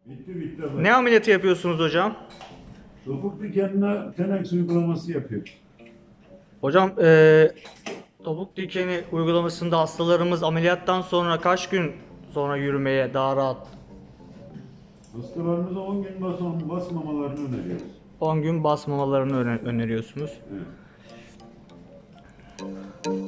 Bitti. Ne ameliyatı yapıyorsunuz hocam? Topuk dikenine teneks uygulaması yapıyor. Hocam topuk dikeni uygulamasında hastalarımız ameliyattan sonra kaç gün sonra yürümeye daha rahat? Hastalarımıza 10 gün basmamalarını öneriyoruz. 10 gün basmamalarını öneriyorsunuz. Evet.